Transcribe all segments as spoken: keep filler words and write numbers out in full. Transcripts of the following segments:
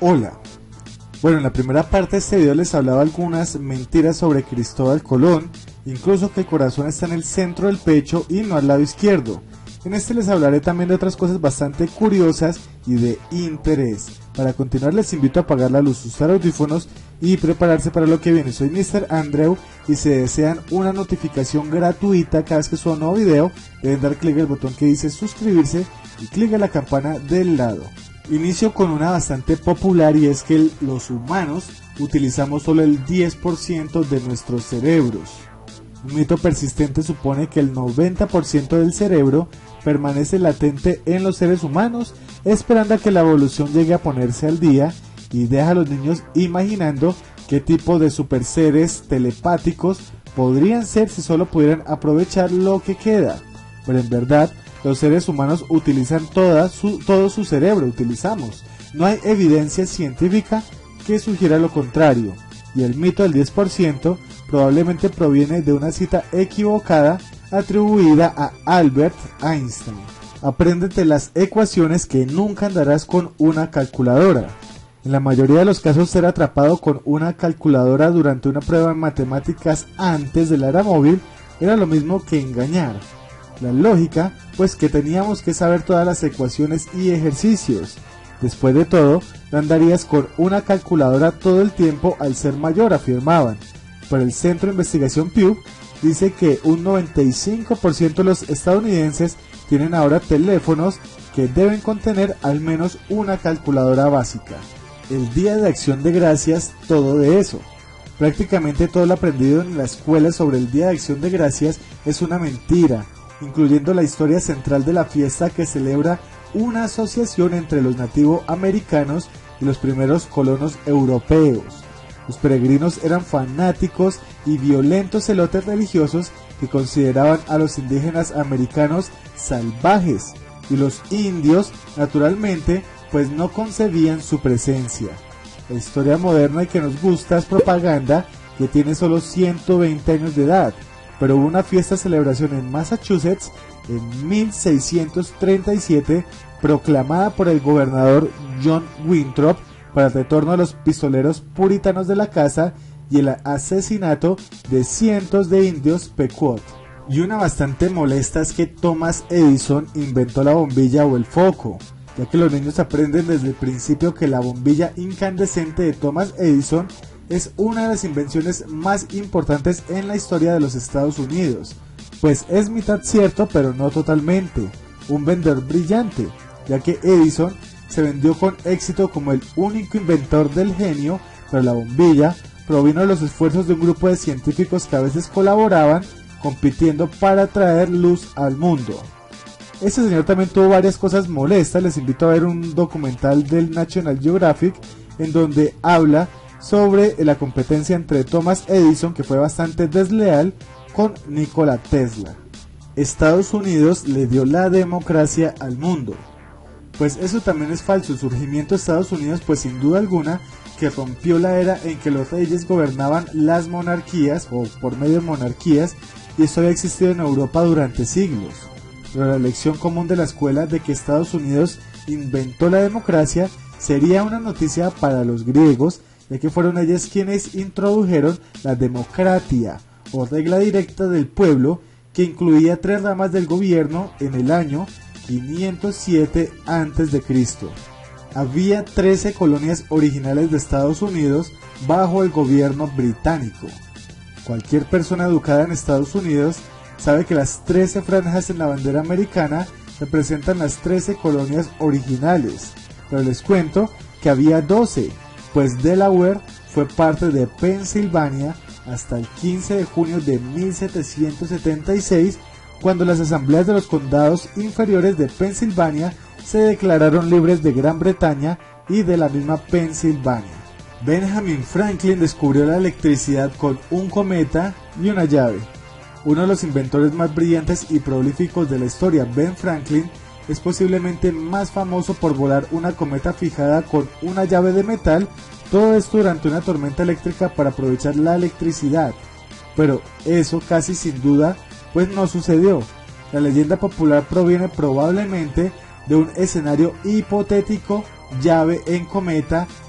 Hola. Bueno, en la primera parte de este video les hablaba algunas mentiras sobre Cristóbal Colón, incluso que el corazón está en el centro del pecho y no al lado izquierdo. En este les hablaré también de otras cosas bastante curiosas y de interés. Para continuar les invito a apagar la luz, usar audífonos y prepararse para lo que viene. Soy mister Andrew y si desean una notificación gratuita cada vez que suba un nuevo video, deben dar clic al botón que dice suscribirse y clic a la campana del lado. Inicio con una bastante popular y es que los humanos utilizamos solo el diez por ciento de nuestros cerebros. Un mito persistente supone que el noventa por ciento del cerebro permanece latente en los seres humanos, esperando a que la evolución llegue a ponerse al día, y deja a los niños imaginando qué tipo de super seres telepáticos podrían ser si solo pudieran aprovechar lo que queda. Pero en verdad, los seres humanos utilizan toda su, todo su cerebro, utilizamos. No hay evidencia científica que sugiera lo contrario, y el mito del diez por ciento probablemente proviene de una cita equivocada atribuida a Albert Einstein. Apréndete las ecuaciones que nunca andarás con una calculadora. En la mayoría de los casos, ser atrapado con una calculadora durante una prueba de matemáticas antes de la era móvil era lo mismo que engañar. La lógica, pues que teníamos que saber todas las ecuaciones y ejercicios. Después de todo, no andarías con una calculadora todo el tiempo al ser mayor, afirmaban. Pero el Centro de Investigación Pew dice que un noventa y cinco por ciento de los estadounidenses tienen ahora teléfonos que deben contener al menos una calculadora básica. El Día de Acción de Gracias, todo de eso. Prácticamente todo lo aprendido en la escuela sobre el Día de Acción de Gracias es una mentira, incluyendo la historia central de la fiesta que celebra una asociación entre los nativos americanos y los primeros colonos europeos. Los peregrinos eran fanáticos y violentos celotes religiosos que consideraban a los indígenas americanos salvajes, y los indios, naturalmente, pues no concebían su presencia. La historia moderna y que nos gusta es propaganda que tiene solo ciento veinte años de edad, pero hubo una fiesta celebración en Massachusetts en mil seiscientos treinta y siete proclamada por el gobernador John Winthrop para el retorno a los pistoleros puritanos de la caza y el asesinato de cientos de indios Pequot. Y una bastante molesta es que Thomas Edison inventó la bombilla o el foco, ya que los niños aprenden desde el principio que la bombilla incandescente de Thomas Edison es una de las invenciones más importantes en la historia de los Estados Unidos. Pues es mitad cierto, pero no totalmente. Un vendedor brillante, ya que Edison se vendió con éxito como el único inventor del genio, pero la bombilla provino de los esfuerzos de un grupo de científicos que a veces colaboraban, compitiendo para traer luz al mundo. Este señor también tuvo varias cosas molestas. Les invito a ver un documental del National Geographic en donde habla sobre la competencia entre Thomas Edison, que fue bastante desleal, con Nikola Tesla. Estados Unidos le dio la democracia al mundo. Pues eso también es falso. El surgimiento de Estados Unidos, pues sin duda alguna, que rompió la era en que los reyes gobernaban las monarquías o por medio de monarquías, y esto había existido en Europa durante siglos. Pero la lección común de la escuela de que Estados Unidos inventó la democracia sería una noticia para los griegos, ya que fueron ellos quienes introdujeron la democracia o regla directa del pueblo, que incluía tres ramas del gobierno en el año quinientos siete antes de Cristo. Había trece colonias originales de Estados Unidos bajo el gobierno británico. Cualquier persona educada en Estados Unidos sabe que las trece franjas en la bandera americana representan las trece colonias originales, pero les cuento que había doce, pues Delaware fue parte de Pensilvania hasta el quince de junio de mil setecientos setenta y seis, cuando las asambleas de los condados inferiores de Pensilvania se declararon libres de Gran Bretaña y de la misma Pensilvania. Benjamin Franklin descubrió la electricidad con un cometa y una llave. Uno de los inventores más brillantes y prolíficos de la historia, Ben Franklin, es posiblemente más famoso por volar una cometa fijada con una llave de metal, todo esto durante una tormenta eléctrica para aprovechar la electricidad. Pero eso casi sin duda pues no sucedió. La leyenda popular proviene probablemente de un escenario hipotético, llave en cometa,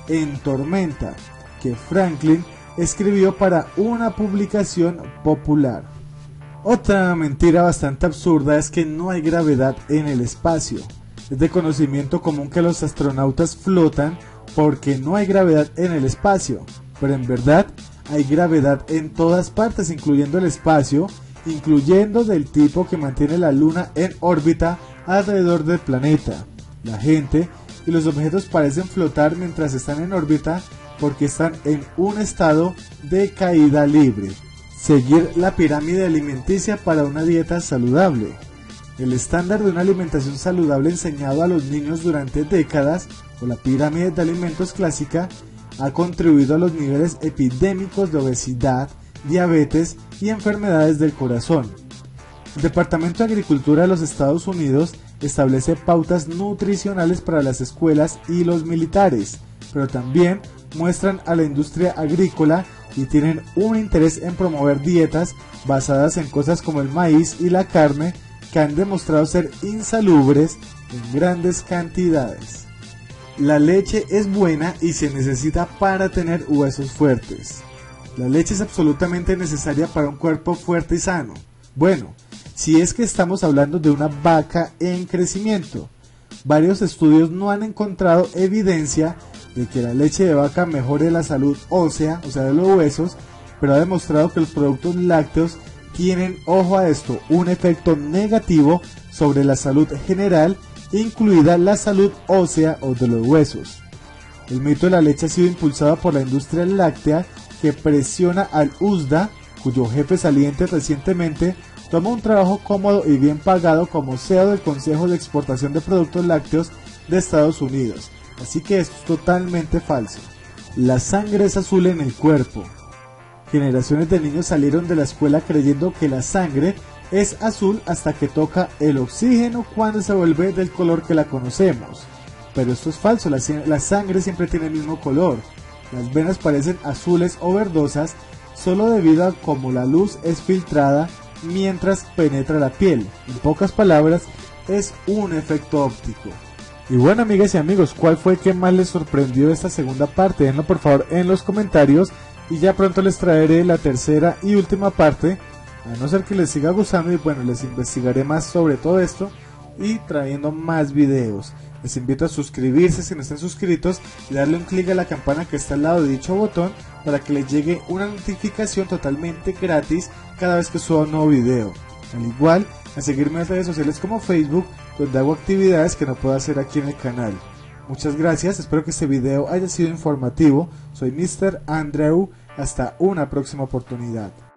en tormenta, que Franklin escribió para una publicación popular. Otra mentira bastante absurda es que no hay gravedad en el espacio. Es de conocimiento común que los astronautas flotan porque no hay gravedad en el espacio, pero en verdad hay gravedad en todas partes, incluyendo el espacio, incluyendo del tipo que mantiene la Luna en órbita alrededor del planeta. La gente y los objetos parecen flotar mientras están en órbita porque están en un estado de caída libre. Seguir la pirámide alimenticia para una dieta saludable. El estándar de una alimentación saludable enseñado a los niños durante décadas, o la pirámide de alimentos clásica, ha contribuido a los niveles epidémicos de obesidad, diabetes y enfermedades del corazón. El Departamento de Agricultura de los Estados Unidos establece pautas nutricionales para las escuelas y los militares, pero también muestran a la industria agrícola y tienen un interés en promover dietas basadas en cosas como el maíz y la carne, que han demostrado ser insalubres en grandes cantidades. La leche es buena y se necesita para tener huesos fuertes. La leche es absolutamente necesaria para un cuerpo fuerte y sano. Bueno, si es que estamos hablando de una vaca en crecimiento. Varios estudios no han encontrado evidencia de que la leche de vaca mejore la salud ósea, o sea de los huesos, pero ha demostrado que los productos lácteos tienen, ojo a esto, un efecto negativo sobre la salud general, incluida la salud ósea o de los huesos. El mito de la leche ha sido impulsado por la industria láctea, que presiona al U S D A, cuyo jefe saliente recientemente tomó un trabajo cómodo y bien pagado como C E O del Consejo de Exportación de Productos Lácteos de Estados Unidos. Así que esto es totalmente falso. La sangre es azul en el cuerpo. Generaciones de niños salieron de la escuela creyendo que la sangre es azul hasta que toca el oxígeno, cuando se vuelve del color que la conocemos. Pero esto es falso, la, la sangre siempre tiene el mismo color. Las venas parecen azules o verdosas solo debido a cómo la luz es filtrada mientras penetra la piel. En pocas palabras, es un efecto óptico. Y bueno, amigas y amigos, ¿cuál fue el que más les sorprendió de esta segunda parte? Denlo por favor en los comentarios y ya pronto les traeré la tercera y última parte, a no ser que les siga gustando, y bueno, les investigaré más sobre todo esto y trayendo más videos. Les invito a suscribirse si no están suscritos y darle un clic a la campana que está al lado de dicho botón para que les llegue una notificación totalmente gratis cada vez que suba un nuevo video. Al igual, a seguirme en redes sociales como Facebook, donde hago actividades que no puedo hacer aquí en el canal. Muchas gracias, espero que este video haya sido informativo. Soy mister Andrew, hasta una próxima oportunidad.